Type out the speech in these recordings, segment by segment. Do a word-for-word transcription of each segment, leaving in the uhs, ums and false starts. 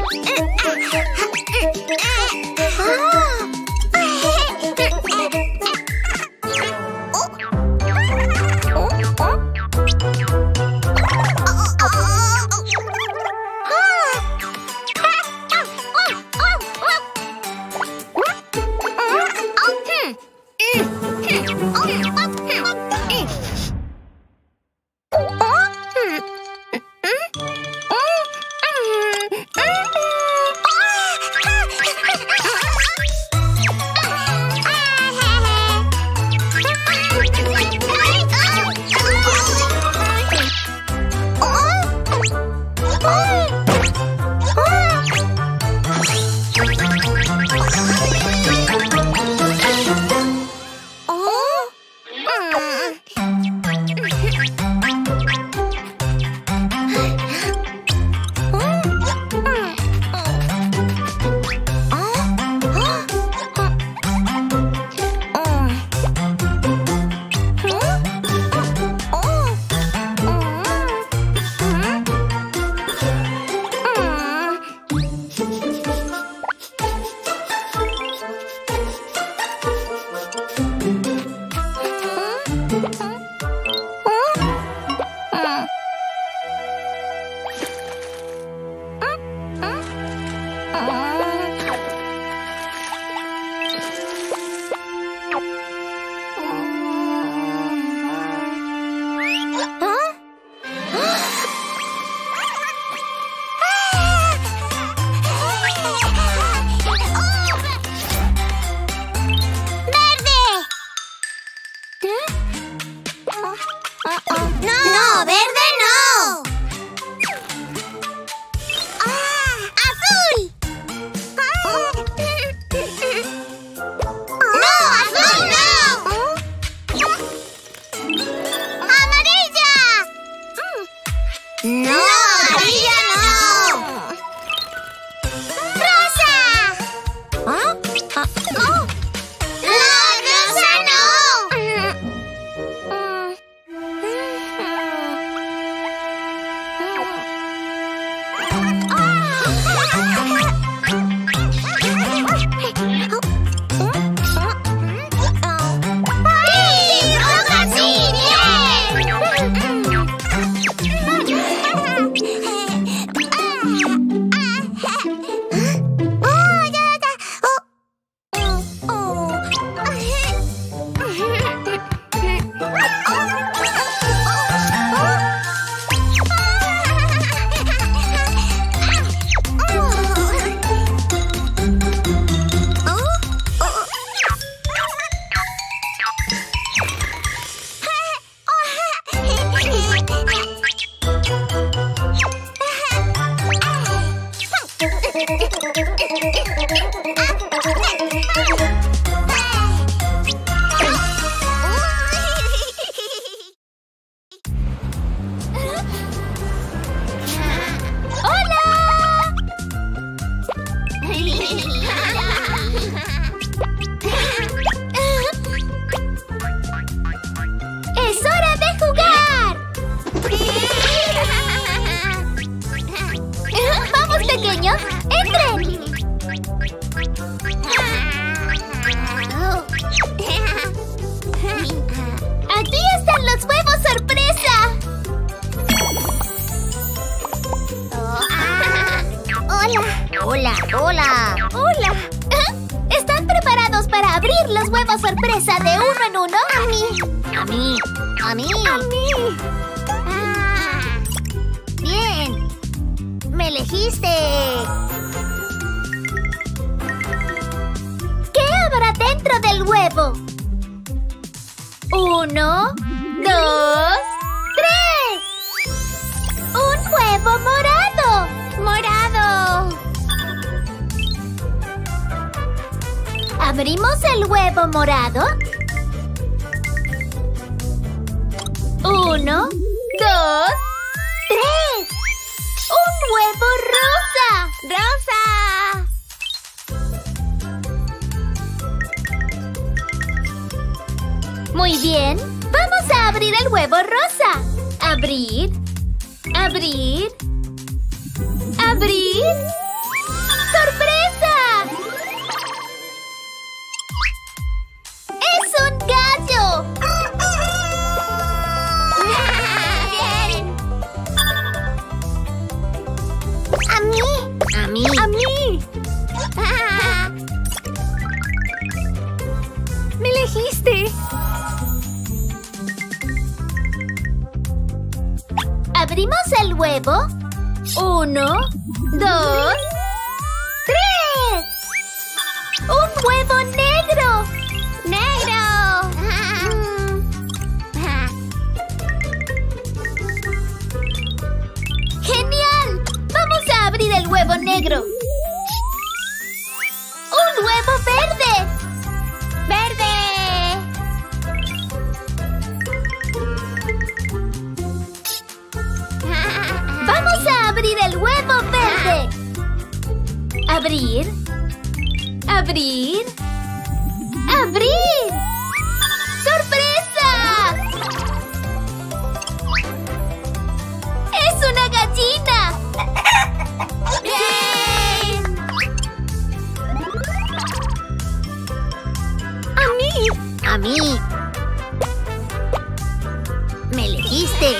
Hola, hola, hola. ¿Están preparados para abrir los huevos sorpresa de uno en uno? A mí. A mí. A mí. A mí. Ah. Bien. Me elegiste. ¿Qué habrá dentro del huevo? Uno, dos, tres. ¡Un huevo morado! ¡Morado! ¿Abrimos el huevo morado? Uno, dos, tres. ¡Un huevo rosa! ¡Rosa! Muy bien. Vamos a abrir el huevo rosa. Abrir. Abrir. Abrir. Abrimos el huevo. Uno, dos, tres. ¡Un huevo negro! ¡Negro! ¡Genial! ¡Vamos a abrir el huevo negro! ¡Un huevo verde! ¡Verde! ¡Vamos a abrir el huevo verde! Abrir. Abrir. ¡Abrir! ¡Sorpresa! ¡Es una gallina! ¡Bien! ¡A mí! ¡A mí! ¡Me elegiste!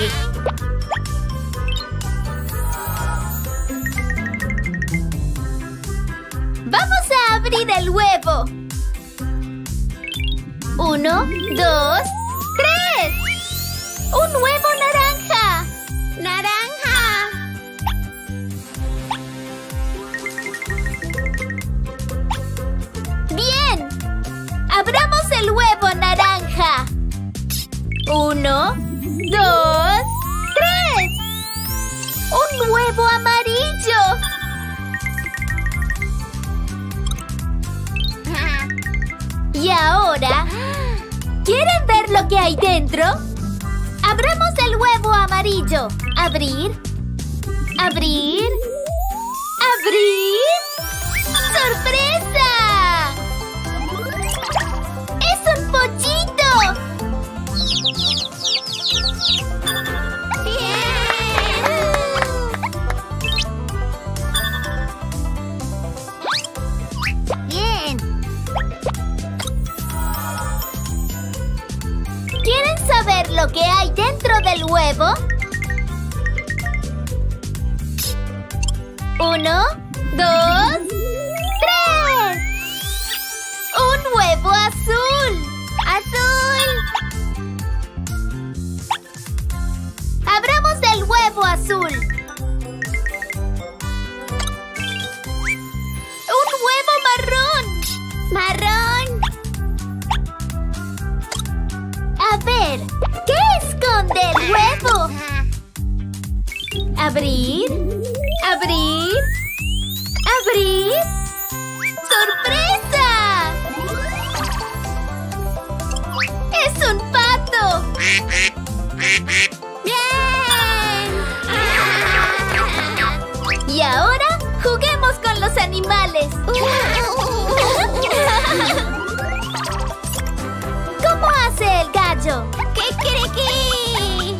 ¡Vamos a abrir el huevo! Uno, dos, tres. ¡Un huevo naranja! ¡Naranja! ¡Bien! ¡Abramos el huevo naranja! Uno, dos, tres. ¡Un huevo amarillo! Y ahora, ¿quieren ver lo que hay dentro? Abramos el huevo amarillo. Abrir. Abrir. Abrir. ¡Sorpresa! ¡Es un pollito! ¡Bien! ¿Quieren saber lo que hay dentro del huevo? Uno, dos, tres. ¡Un huevo azul! ¡Azul! ¡Abramos el huevo azul! ¡Un huevo marrón! ¡Marrón! A ver, ¿qué esconde el huevo? Abrir, abrir, abrir. ¡Sorpresa! ¡Es un pato! ¡Bien! Y ahora juguemos con los animales. ¿Cómo hace el gallo? ¡Kikiriki!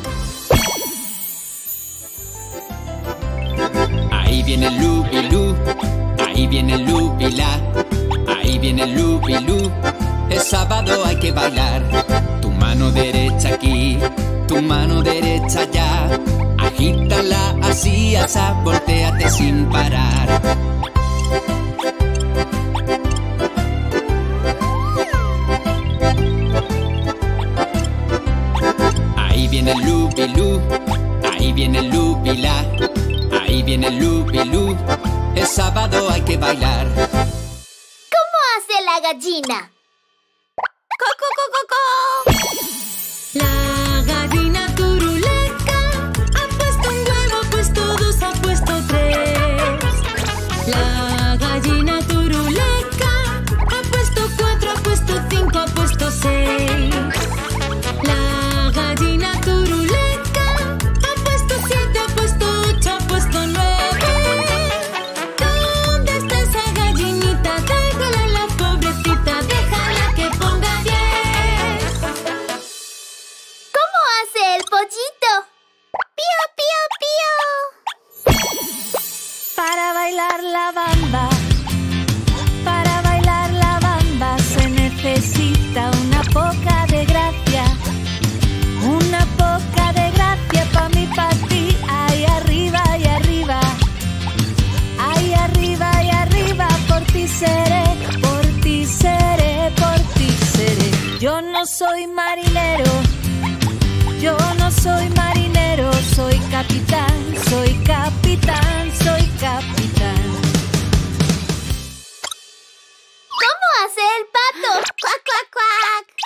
Ahí viene el Lubilú, ahí viene el Lubila, ahí viene el Lubilú. Es sábado, hay que bailar. Tu mano derecha aquí, tu mano derecha allá. Agítala así, asá, voltéate sin parar. Ahí viene el Lubilú, ahí viene el Lubila, ahí viene el Lubilú. Es sábado, hay que bailar. ¿Cómo hace la gallina? ¡Co, co, co, co, co! La gallina turuleca ha puesto un huevo, ha puesto dos, ha puesto tres. La gallina turuleca ha puesto cuatro, ha puesto cinco, ha puesto seis. La gallina turuleca ha puesto siete, ha puesto ocho, ha puesto nueve. ¿Dónde está esa gallinita? Déjala la pobrecita, déjala que ponga diez. ¿Cómo hace el pollito? ¡Pío, pío, pío! Para bailar la bamba, para bailar la bamba se necesita una poca de gracia, una poca de gracia pa' mí, pa' ti. Ahí arriba, ahí arriba, ahí arriba, ahí arriba, por ti seré, por ti seré, por ti seré. Yo no soy marinero, yo no soy marinero, soy capitán. capitán, soy capitán, soy capitán. ¿Cómo hace el pato? ¡Cuac, cuac, cuac!